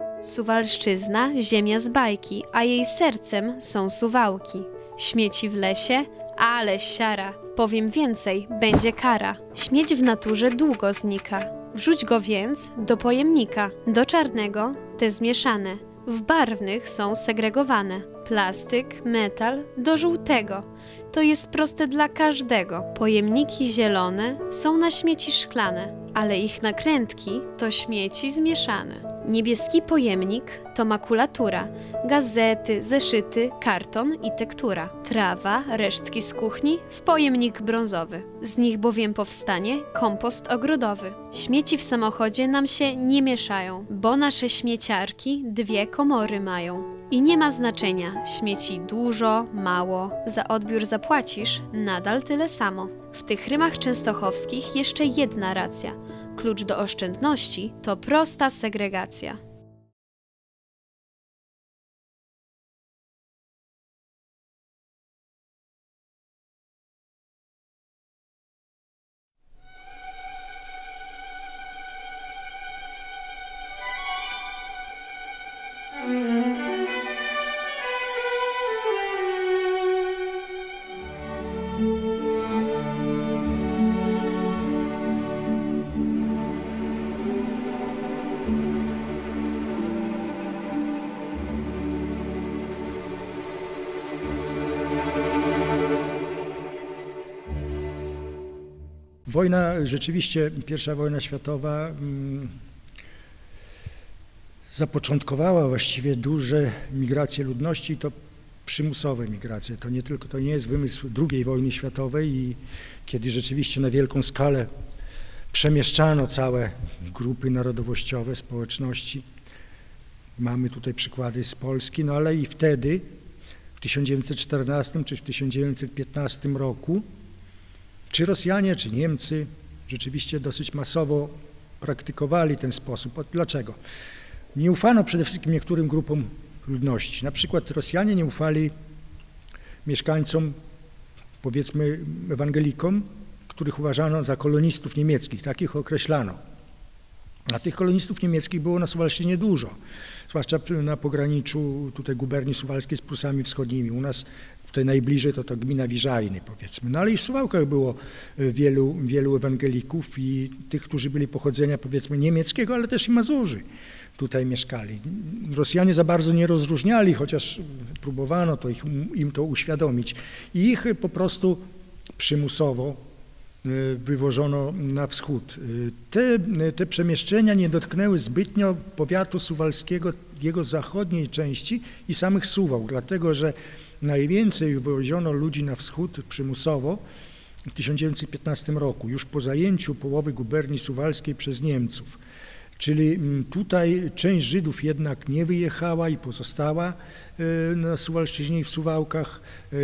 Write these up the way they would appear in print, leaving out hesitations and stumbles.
Suwalszczyzna, ziemia z bajki, a jej sercem są Suwałki. Śmieci w lesie, ale siara. Powiem więcej, będzie kara. Śmieć w naturze długo znika. Wrzuć go więc do pojemnika. Do czarnego te zmieszane. W barwnych są segregowane. Plastyk, metal do żółtego. To jest proste dla każdego. Pojemniki zielone są na śmieci szklane, ale ich nakrętki to śmieci zmieszane. Niebieski pojemnik to makulatura, gazety, zeszyty, karton i tektura. Trawa, resztki z kuchni w pojemnik brązowy. Z nich bowiem powstanie kompost ogrodowy. Śmieci w samochodzie nam się nie mieszają, bo nasze śmieciarki 2 komory mają. I nie ma znaczenia, śmieci dużo, mało, za odbiór zapłacisz nadal tyle samo. W tych rymach częstochowskich jeszcze jedna racja. Klucz do oszczędności to prosta segregacja. Wojna, rzeczywiście, I wojna światowa zapoczątkowała właściwie duże migracje ludności i to przymusowe migracje. To nie jest wymysł II wojny światowej, i kiedy rzeczywiście na wielką skalę przemieszczano całe grupy narodowościowe, społeczności. Mamy tutaj przykłady z Polski, no ale i wtedy, w 1914 czy w 1915 roku, czy Rosjanie, czy Niemcy rzeczywiście dosyć masowo praktykowali ten sposób. Dlaczego? Nie ufano przede wszystkim niektórym grupom ludności. Na przykład Rosjanie nie ufali mieszkańcom, powiedzmy, ewangelikom, których uważano za kolonistów niemieckich, takich określano. A tych kolonistów niemieckich było na Suwalszczyźnie dużo, zwłaszcza na pograniczu tutaj guberni suwalskiej z Prusami Wschodnimi. U nas tutaj najbliżej to gmina Wiżajny, powiedzmy. No ale i w Suwałkach było wielu ewangelików i tych, którzy byli pochodzenia, powiedzmy, niemieckiego, ale też i Mazurzy tutaj mieszkali. Rosjanie za bardzo nie rozróżniali, chociaż próbowano im to uświadomić. I ich po prostu przymusowo wywożono na wschód. Te przemieszczenia nie dotknęły zbytnio powiatu suwalskiego, jego zachodniej części i samych Suwałk, dlatego że najwięcej wywoziono ludzi na wschód przymusowo w 1915 roku, już po zajęciu połowy guberni suwalskiej przez Niemców. Czyli tutaj część Żydów jednak nie wyjechała i pozostała na Suwalszczyźnie i w Suwałkach.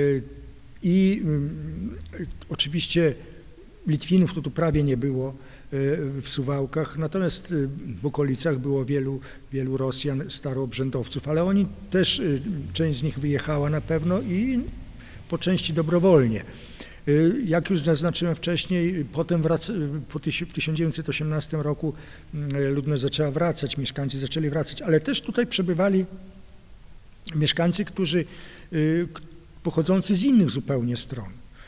I oczywiście Litwinów to tu prawie nie było w Suwałkach, natomiast w okolicach było wielu Rosjan, staroobrzędowców, ale oni też, część z nich wyjechała na pewno i po części dobrowolnie. Jak już zaznaczyłem wcześniej, potem w 1918 roku ludność zaczęła wracać, mieszkańcy zaczęli wracać, ale też tutaj przebywali mieszkańcy, którzy pochodzący z innych zupełnie stron,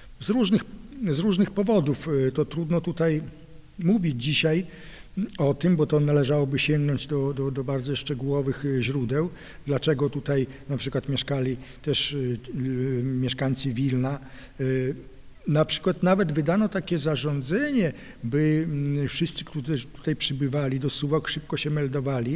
z różnych powodów. To trudno tutaj mówić dzisiaj o tym, bo to należałoby sięgnąć do bardzo szczegółowych źródeł, dlaczego tutaj na przykład mieszkali też mieszkańcy Wilna. Na przykład nawet wydano takie zarządzenie, by wszyscy, którzy tutaj przybywali do Suwałk, szybko się meldowali,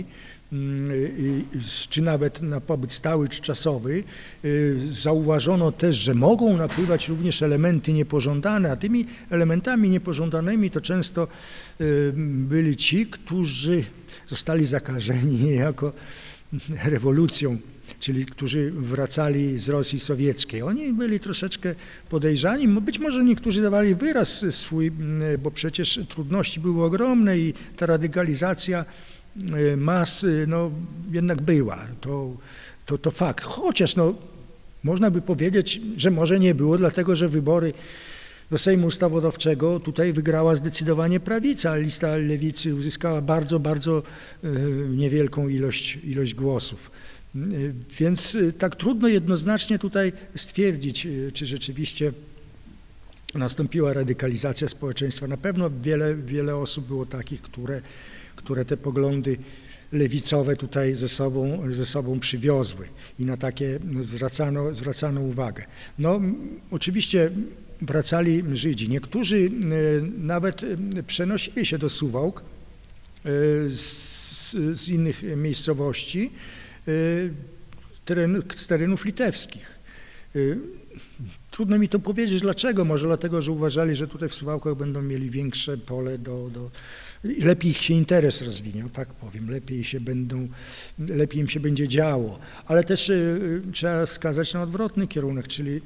czy nawet na pobyt stały czy czasowy. Zauważono też, że mogą napływać również elementy niepożądane, a tymi elementami niepożądanymi to często byli ci, którzy zostali zakażeni niejako rewolucją, czyli którzy wracali z Rosji sowieckiej. Oni byli troszeczkę podejrzani, być może niektórzy dawali wyraz swój, bo przecież trudności były ogromne i ta radykalizacja mas no, jednak była. To fakt. Chociaż no, można by powiedzieć, że może nie było, dlatego że wybory do Sejmu Ustawodawczego tutaj wygrała zdecydowanie prawica, a lista lewicy uzyskała bardzo, bardzo niewielką ilość głosów. Więc tak trudno jednoznacznie tutaj stwierdzić, czy rzeczywiście nastąpiła radykalizacja społeczeństwa. Na pewno wiele osób było takich, które te poglądy lewicowe tutaj ze sobą przywiozły i na takie zwracano uwagę. No, oczywiście wracali Żydzi. Niektórzy nawet przenosili się do Suwałk z innych miejscowości, z terenów litewskich. Trudno mi to powiedzieć dlaczego. Może dlatego, że uważali, że tutaj w Suwałkach będą mieli większe pole lepiej ich się interes rozwinie, tak powiem, lepiej im się będzie działo. Ale też trzeba wskazać na odwrotny kierunek, czyli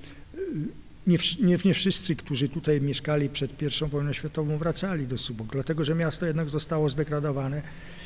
nie wszyscy, którzy tutaj mieszkali przed I wojną światową, wracali do Suwałk, dlatego że miasto jednak zostało zdegradowane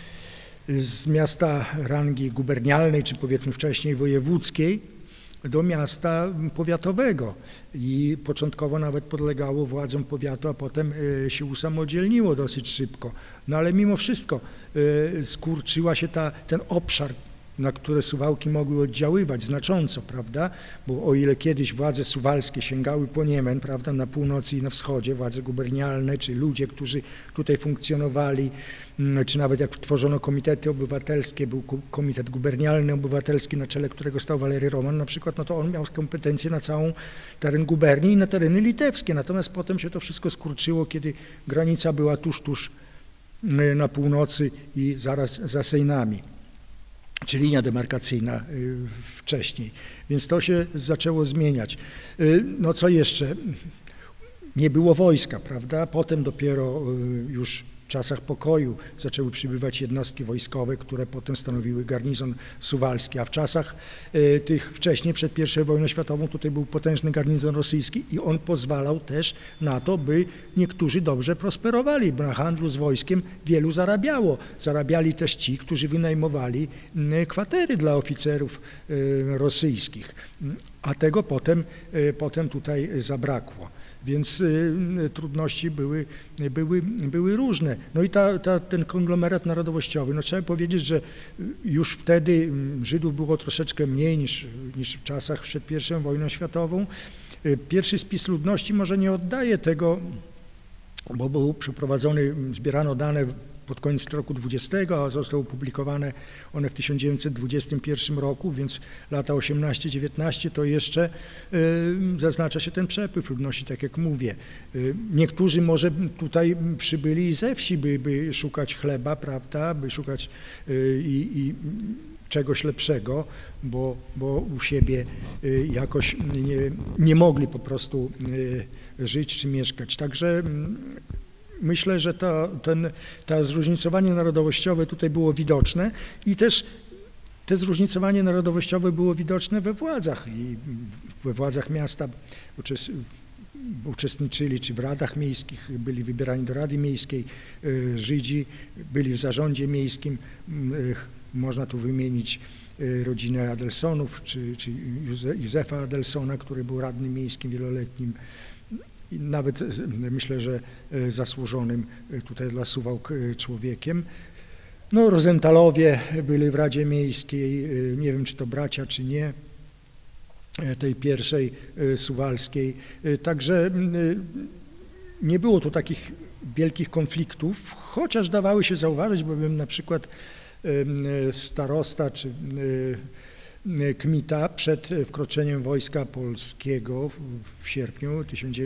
z miasta rangi gubernialnej, czy powiedzmy wcześniej wojewódzkiej, do miasta powiatowego i początkowo nawet podlegało władzom powiatu, a potem się usamodzielniło dosyć szybko. No ale mimo wszystko skurczyła się ten obszar, na które Suwałki mogły oddziaływać znacząco, prawda? Bo o ile kiedyś władze suwalskie sięgały po Niemen, prawda, na północy i na wschodzie, władze gubernialne, czy ludzie, którzy tutaj funkcjonowali, czy nawet jak tworzono komitety obywatelskie, był komitet gubernialny obywatelski, na czele którego stał Walery Roman na przykład, no to on miał kompetencje na cały teren guberni i na tereny litewskie. Natomiast potem się to wszystko skurczyło, kiedy granica była tuż na północy i zaraz za Sejnami, czy linia demarkacyjna wcześniej. Więc to się zaczęło zmieniać. No co jeszcze? Nie było wojska, prawda? Potem dopiero już w czasach pokoju zaczęły przybywać jednostki wojskowe, które potem stanowiły garnizon suwalski, a w czasach tych wcześniej, przed I wojną światową, tutaj był potężny garnizon rosyjski i on pozwalał też na to, by niektórzy dobrze prosperowali, bo na handlu z wojskiem wielu zarabiało. Zarabiali też ci, którzy wynajmowali kwatery dla oficerów rosyjskich, a tego potem tutaj zabrakło. Więc trudności były różne. No i ten konglomerat narodowościowy, no trzeba powiedzieć, że już wtedy Żydów było troszeczkę mniej niż w czasach przed I wojną światową. Pierwszy spis ludności może nie oddaje tego, bo był przeprowadzony, zbierano dane pod koniec roku 20, a zostały opublikowane one w 1921 roku, więc lata 18-19 to jeszcze zaznacza się ten przepływ ludności, tak jak mówię. Niektórzy może tutaj przybyli ze wsi, by szukać chleba, prawda, by szukać i czegoś lepszego, bo u siebie jakoś nie mogli po prostu żyć czy mieszkać. Także myślę, że to zróżnicowanie narodowościowe tutaj było widoczne i też to zróżnicowanie narodowościowe było widoczne we władzach i we władzach miasta uczestniczyli, czy w radach miejskich, byli wybierani do Rady Miejskiej, Żydzi byli w zarządzie miejskim, można tu wymienić rodzinę Adelsonów, czy Józefa Adelsona, który był radnym miejskim wieloletnim, i nawet myślę, że zasłużonym tutaj dla Suwałk człowiekiem. No, Rosentalowie byli w Radzie Miejskiej, nie wiem, czy to bracia, czy nie, tej pierwszej suwalskiej. Także nie było tu takich wielkich konfliktów, chociaż dawały się zauważyć, bowiem na przykład starosta czy Kmita przed wkroczeniem wojska polskiego w sierpniu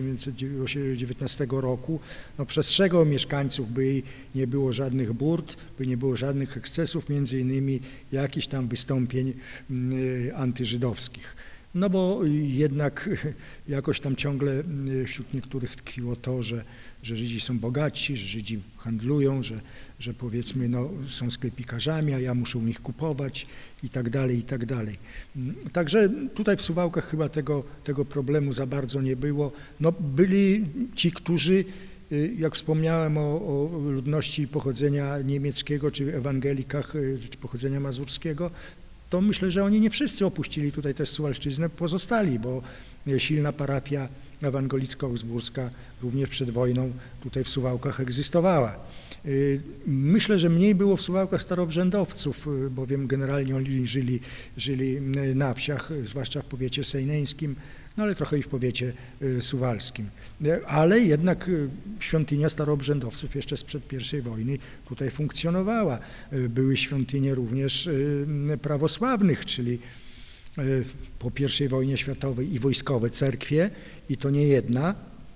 1919 roku przestrzegał mieszkańców, by nie było żadnych burt, by nie było żadnych ekscesów, między innymi jakichś tam wystąpień antyżydowskich. No bo jednak jakoś tam ciągle wśród niektórych tkwiło to, że Żydzi są bogatsi, że Żydzi handlują, że powiedzmy są sklepikarzami, a ja muszę u nich kupować i tak dalej, i tak dalej. Także tutaj w Suwałkach chyba tego problemu za bardzo nie było. No, byli ci, którzy, jak wspomniałem o ludności pochodzenia niemieckiego, czy ewangelikach, czy pochodzenia mazurskiego, to myślę, że oni nie wszyscy opuścili tutaj też Suwalszczyznę, pozostali, bo silna parafia ewangelicko-augsburska również przed wojną tutaj w Suwałkach egzystowała. Myślę, że mniej było w Suwałkach starobrzędowców, bowiem generalnie oni żyli na wsiach, zwłaszcza w powiecie sejneńskim, no ale trochę i w powiecie suwalskim. Ale jednak świątynia starobrzędowców jeszcze sprzed I wojny tutaj funkcjonowała. Były świątynie również prawosławnych, czyli po I wojnie światowej i wojskowe cerkwie, i to nie jedna.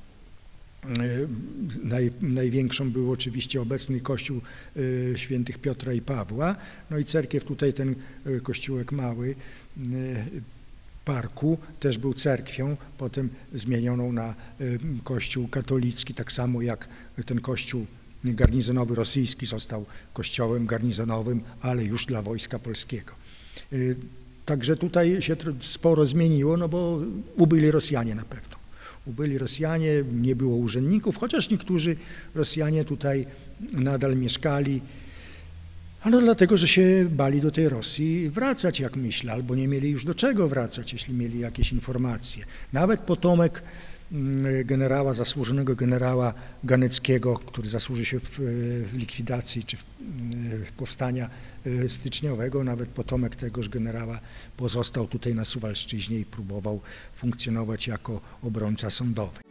Największą był oczywiście obecny kościół świętych Piotra i Pawła, no i cerkiew tutaj, ten kościółek mały parku, też był cerkwią, potem zmienioną na kościół katolicki, tak samo jak ten kościół garnizonowy rosyjski został kościołem garnizonowym, ale już dla wojska polskiego. Także tutaj się sporo zmieniło, no bo ubyli Rosjanie na pewno. Ubyli Rosjanie, nie było urzędników, chociaż niektórzy Rosjanie tutaj nadal mieszkali, no dlatego, że się bali do tej Rosji wracać, jak myślę, albo nie mieli już do czego wracać, jeśli mieli jakieś informacje. Nawet potomek zasłużonego generała Ganeckiego, który zasłuży się w likwidacji czy w powstania styczniowego, nawet potomek tegoż generała pozostał tutaj na Suwalszczyźnie i próbował funkcjonować jako obrońca sądowy.